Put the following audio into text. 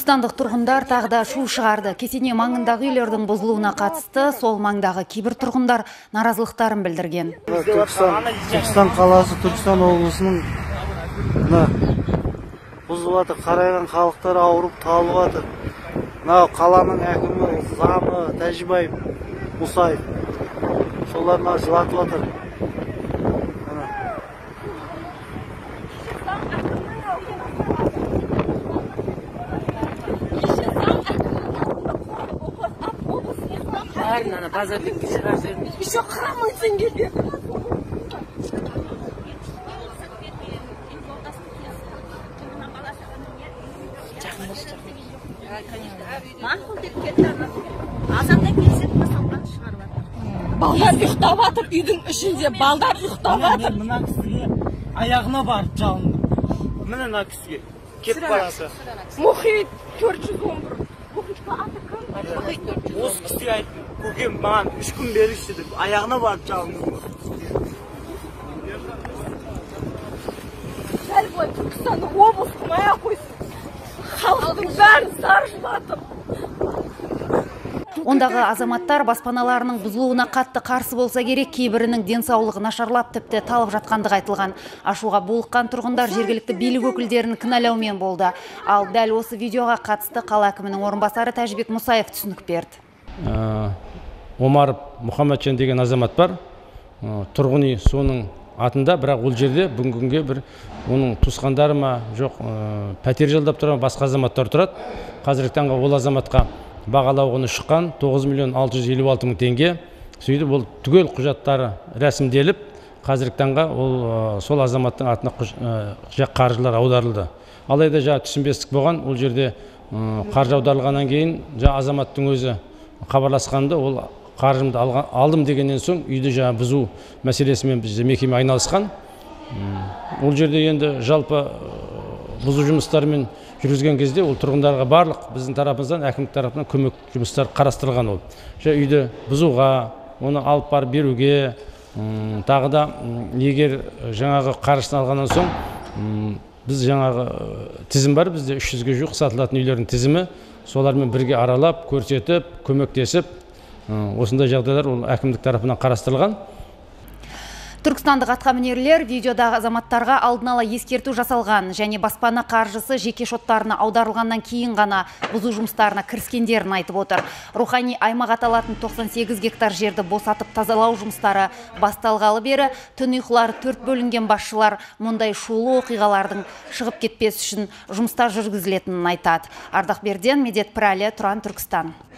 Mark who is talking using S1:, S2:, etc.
S1: Түркістандық тұрғындар тағда шу шығарды. Кесене маңындағы үйлердің бұзылуына қатысты сол маңдағы кейбір тұрғындар наразылықтарын білдірген.
S2: Түркістан қаласы, Түркістан облысының бұзылып жатыр. Қарайған халықтар ауырып талып жатыр. Қаланың әкімі Замы Тәжібаев Мұсаев соларына жылатып жатыр.
S3: Aynen, pazarlık kişiler sevmiş.
S4: Еще хромыцын келеді. Балдар ұйықтап жатыр, үйдің ішінде балдар ұйықтап жатыр.
S2: Мына кісіге аяғына барып жалынды. Мына кісіге кетіп барасы.
S4: Мұхит 411. Мұхитқа аты кім?
S2: Осы кісіге айтты, көкем маған 3 күн берішті деп, аяғына барып жалынды.
S4: Дәл бұлай Түркістанның облыстың аяқ қойсын. Халықтың бәрін саржылатып.
S1: Ондағы азаматтар баспаналарының бұзылуына қатты қарсы болса керек, кейбірінің денсаулығы нашарлап тіпті талып жатқандығы айтылған. Ашуға булыққан тұрғындар жергілікті билік өкілдерін кінәлаумен болды. Ал дәл осы видеоға қатысты қала әкімінің орынбасары Тәжібек Мұсаев түсінік берді.
S5: Омаров Мұхаммеджан деген азамат бар. Тұрғын үй соның атында, бірақ ол жерде бүгінгі күнге бір оның туысқандары ма жоқ, пәтер жалдап тұрған басқа азаматтар тұрады. Қазіргі таңға ол азаматқа бағалау құны шыққан 9.656.000 теңге. Сөйтіп ол түгел құжаттары рәсімделіп, қазіргі таңға ол сол азаматтың атына қаржылар аударылды. Алайда түсінбестік болған, ол жерде қаржы аударылғаннан кейін азаматтың өзі хабарласқанда ол қаржымды алдым дегеннен соң үйді бұзу мәселесімен бізде мекеме айналысқан. Ол жерде енді жалпы бұзу жұмыстарымен жүргізген кезде ол тұрғындарға барлық біздің тарапымыздан, әкімдік тарапынан көмек жұмыстар қарастырылған ол. Үйді бұзуға, оны алып барып беруге, тағы да егер жаңағы қаржысын алғаннан соң біз жаңағы тізім бар, бізде 300-ге жуық сатылатын үйлердің тізімі, солармен бірге аралап, көрсетіп, көмектесіп, осындай жағдайлар ол әкімдік тарапынан қарастырылған.
S1: Түркістандық атқамінерлер видеодағы азаматтарға алдын ала ескерту жасалған және баспана қаржысы жеке шоттарына аударылғаннан кейін ғана бұзу жұмыстарына кіріскендерін айтып отыр. Рухани аймақ аталатын 98 гектар жерді босатып тазалау жұмыстары басталғалы бері түн ұйқылары 4 бөлінген басшылар мұндай шулы оқиғалардың шығып кетпес үшін жұмыстар жүргізілетінін айтады. Ардақберден, Медет Пірәлі, Тұран, Түркістан.